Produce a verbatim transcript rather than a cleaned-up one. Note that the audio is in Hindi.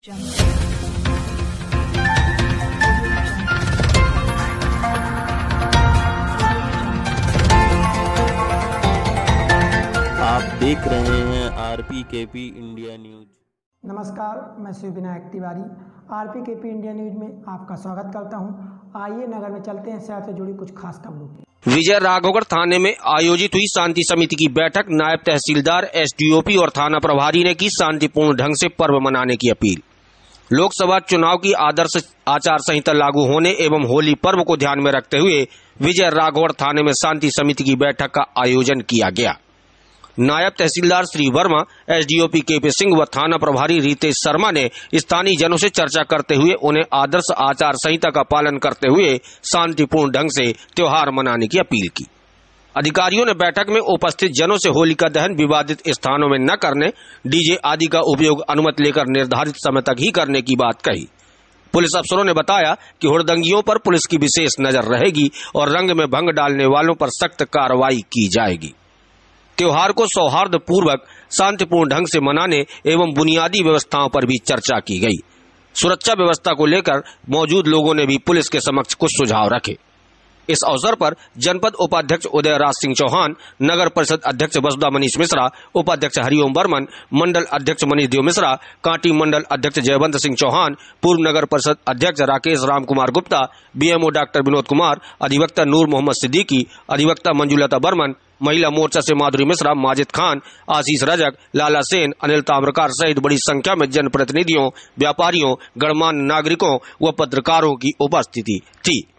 आप देख रहे हैं आरपीकेपी इंडिया न्यूज। नमस्कार, मैं शिव विनायक तिवारी आरपीकेपी इंडिया न्यूज में आपका स्वागत करता हूं। आइए नगर में चलते हैं शहर से जुड़ी कुछ खास खबरों की। विजय राघवगढ़ थाने में आयोजित हुई शांति समिति की बैठक। नायब तहसीलदार, एसडीओपी और थाना प्रभारी ने की शांतिपूर्ण ढंग से पर्व मनाने की अपील। लोकसभा चुनाव की आदर्श आचार संहिता लागू होने एवं होली पर्व को ध्यान में रखते हुए विजय राघवगढ़ थाने में शांति समिति की बैठक का आयोजन किया गया। नायब तहसीलदार श्री वर्मा, एसडीओपी केपी सिंह व थाना प्रभारी रितेश शर्मा ने स्थानीय जनों से चर्चा करते हुए उन्हें आदर्श आचार संहिता का पालन करते हुए शांतिपूर्ण ढंग से त्योहार मनाने की अपील की। अधिकारियों ने बैठक में उपस्थित जनों से होलिका दहन विवादित स्थानों में न करने, डीजे आदि का उपयोग अनुमति लेकर निर्धारित समय तक ही करने की बात कही। पुलिस अफसरों ने बताया कि हुड़दंगियों पर पुलिस की विशेष नजर रहेगी और रंग में भंग डालने वालों पर सख्त कार्रवाई की जाएगी। त्योहार को सौहार्द पूर्वक शांतिपूर्ण ढंग से मनाने एवं बुनियादी व्यवस्थाओं पर भी चर्चा की गई। सुरक्षा व्यवस्था को लेकर मौजूद लोगों ने भी पुलिस के समक्ष कुछ सुझाव रखे। इस अवसर पर जनपद उपाध्यक्ष उदय राज सिंह चौहान, नगर परिषद अध्यक्ष वसुधा मनीष मिश्रा, उपाध्यक्ष हरिओम बर्मन, मंडल अध्यक्ष मनीष देव मिश्रा, कांटी मंडल अध्यक्ष जयवंत सिंह चौहान, पूर्व नगर परिषद अध्यक्ष राकेश राम कुमार गुप्ता, बीएमओ डॉक्टर विनोद कुमार, अधिवक्ता नूर मोहम्मद सिद्दीकी, अधिवक्ता मंजुलता बर्मन, महिला मोर्चा से माधुरी मिश्रा, माजिद खान, आशीष रजक, लाला सेन, अनिल ताम्रकार सहित बड़ी संख्या में जनप्रतिनिधियों, व्यापारियों, गणमान्य नागरिकों व पत्रकारों की उपस्थिति थी।